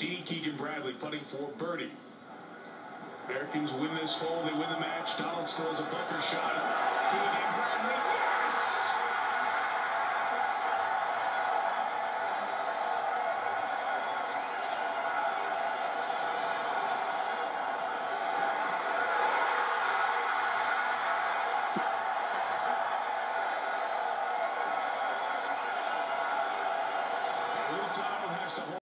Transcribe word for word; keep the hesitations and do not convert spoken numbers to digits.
fifteen, Keegan Bradley putting for birdie. Americans win this hole, they win the match. Donald still has a bunker shot. Keegan Bradley, yes! Donald has to hold.